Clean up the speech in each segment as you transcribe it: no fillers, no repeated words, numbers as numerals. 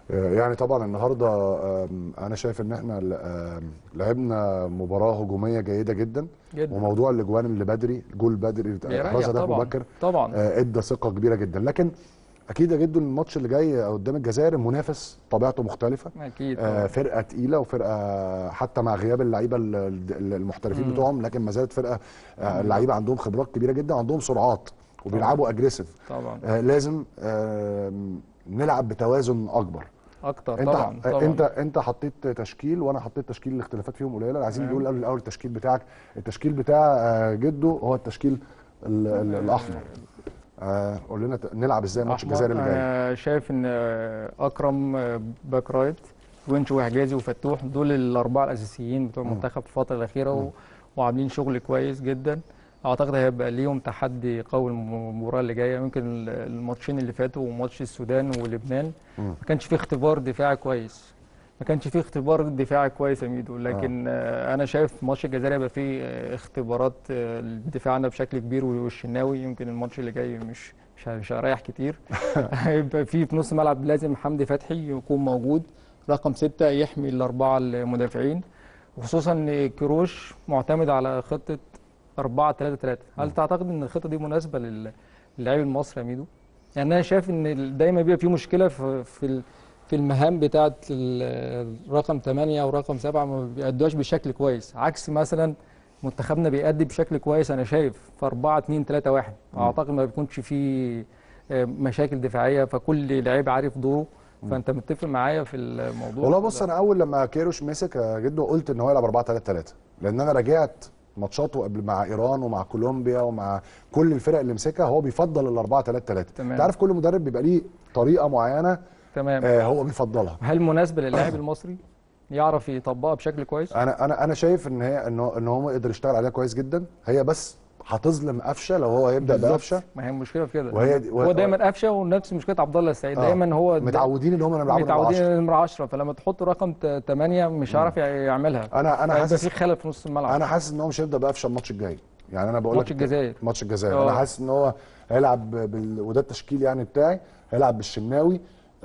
يعني طبعا النهارده انا شايف ان احنا لعبنا مباراه هجوميه جيده جدا. جدا. وموضوع الاجوان اللي بدري، جول بدري بيريح احراز هدف طبعا مبكر طبعا. ادى ثقه كبيره جدا. لكن اكيد يا جدو الماتش اللي جاي قدام الجزائر المنافس طبيعته مختلفه. اكيد طبعا. فرقه تقيله، وفرقه حتى مع غياب اللعيبه المحترفين بتوعهم، لكن ما زالت فرقه اللعيبه عندهم خبرات كبيره جدا وعندهم سرعات وبيلعبوا اجريسيف. طبعا لازم نلعب بتوازن اكبر. اكتر. انت طبعا طبعا. انت حطيت تشكيل وانا حطيت تشكيل، الاختلافات فيهم قليله. عايزين نقول الاول التشكيل بتاعك. التشكيل بتاع جدو هو التشكيل الاحمر. قول لنا نلعب ازاي ماتش الجزائر اللي جاي. انا شايف ان اكرم باك رايت، ونش وحجازي وفتوح، دول الاربعه الاساسيين بتوع المنتخب في الفتره الاخيره وعاملين شغل كويس جدا. اعتقد هيبقى ليهم تحدي قوي المباراه اللي جايه. يمكن الماتشين اللي فاتوا وماتش السودان ولبنان ما كانش فيه اختبار دفاعي كويس. ما كانش فيه اختبار دفاعي كويس يا ميدو. لكن انا شايف ماتش الجزائر هيبقى فيه اختبارات دفاعنا بشكل كبير. والشناوي يمكن الماتش اللي جاي مش هريح كتير. هيبقى في نص ملعب لازم حمدي فتحي يكون موجود، رقم 6 يحمي الاربعه المدافعين. وخصوصا ان كروش معتمد على خطه 4-3-3. هل تعتقد ان الخطه دي مناسبه للاعب المصري يا ميدو؟ يعني انا شايف ان دايما بيبقى في مشكله في المهام بتاعه رقم 8 ورقم 7 ما بيأدوهاش بشكل كويس، عكس مثلا منتخبنا بيأدي بشكل كويس. انا شايف في 4-2-3-1 اعتقد ما بيكونش فيه مشاكل دفاعيه، فكل لعيب عارف دوره. فانت متفق معايا في الموضوع؟ والله بص، انا اول لما كيروش مسك جدو قلت ان هو يلعب 4-3-3، لان انا راجعت ماتشاته قبل مع ايران ومع كولومبيا ومع كل الفرق اللي مسكها، هو بيفضل ال 4-3-3. انت عارف كل مدرب بيبقى ليه طريقه معينه. تمام. هو بيفضلها. هل مناسبه للاعب المصري يعرف يطبقها بشكل كويس؟ انا شايف ان هي ان هو يقدر يشتغل عليها كويس جدا. هي بس هتظلم قفشه لو هو هيبدا بقفشه. ما هي المشكله في كده. هو دايما قفشه، ونفس مشكله عبد الله السعيد. دايما هو متعودين ان هم يلعبوا متعودين نمره 10، فلما تحط رقم 8 مش هيعرف يعملها. انا حاسس في خلل في نص الملعب. انا حاسس ان هو مش هيبدا بقفشه الماتش الجاي. يعني انا بقول لك ماتش الجزائر انا حاسس ان هو هيلعب وده التشكيل يعني بتاعي. هيلعب بالشناوي،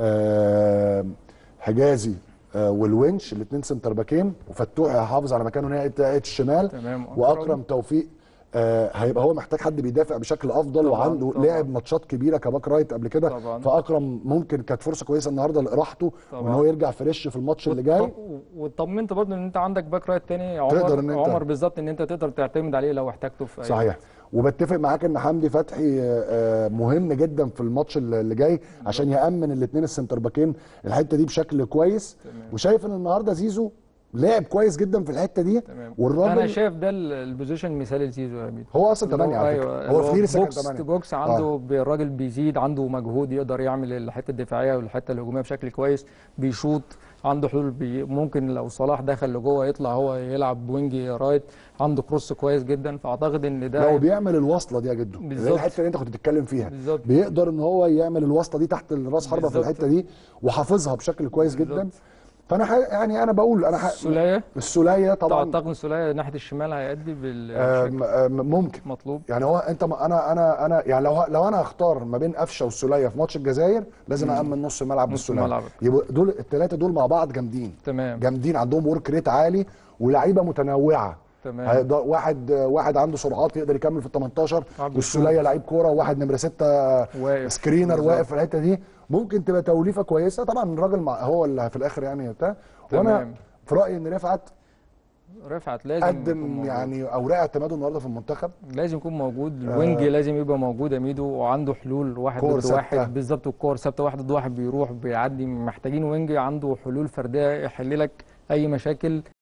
حجازي والونش الاثنين سنتر باكين، وفتوح هيحافظ على مكانه ناحيه الشمال. تمام. واكرم توفيق هيبقى هو محتاج حد بيدافع بشكل افضل. وعنده لعب ماتشات كبيره كباك رايت قبل كده. فاكرم ممكن كانت فرصه كويسه النهارده لاراحته وان هو يرجع فريش في الماتش اللي جاي. وطمنت برضه ان انت عندك باك رايت تاني عمر بالظبط، ان انت تقدر تعتمد عليه لو احتاجته في صحيح. وبتفق معاك ان حمدي فتحي مهم جدا في الماتش اللي جاي عشان يامن الاثنين السنتر باكين الحته دي بشكل كويس. وشايف ان النهارده زيزو لعب كويس جدا في الحته دي. والراجل انا شايف ده البوزيشن المثالي لزيزو يا ميدو. هو اصلا 8 على فكره. هو في لسه 8 بوكس عنده. الراجل بيزيد عنده مجهود، يقدر يعمل الحته الدفاعيه والحته الهجوميه بشكل كويس. بيشوط، عنده حلول. ممكن لو صلاح دخل لجوه يطلع هو يلعب وينج رايت. عنده كروس كويس جدا. فاعتقد ان ده لو بيعمل الوصله دي يا جدو، اللي هي الحته اللي انت كنت بتتكلم فيها، بيقدر ان هو يعمل الوصله دي تحت الراس حربه في الحته دي وحافظها بشكل كويس جدا. فانا يعني انا بقول السوليه طبعا. تعتقد السوليه ناحيه الشمال هيأدي ممكن مطلوب. يعني هو انت انا يعني لو انا هختار ما بين قفشه والسوليه في ماتش الجزائر لازم امن نص الملعب بالسوليه. يبقى دول الثلاثه دول مع بعض جامدين. تمام. جامدين، عندهم ورك ريت عالي ولاعيبه متنوعه. تمام. واحد عنده سرعات يقدر يكمل في ال 18، والسوليه لعيب كوره، وواحد نمره 6 سكرينر واقف في الحته دي. ممكن تبقى توليفه كويسه. طبعا الراجل هو اللي في الاخر يعني بتاع. وانا في رايي ان رفعت لازم قدم يعني اوراق اعتماده النهارده في المنتخب. لازم يكون موجود. الوينج لازم يبقى موجود يا ميدو، وعنده حلول واحد ضد واحد. بالظبط. الكور ثابته، واحد ضد واحد بيروح بيعدي. محتاجين وينج عنده حلول فرديه يحل لك اي مشاكل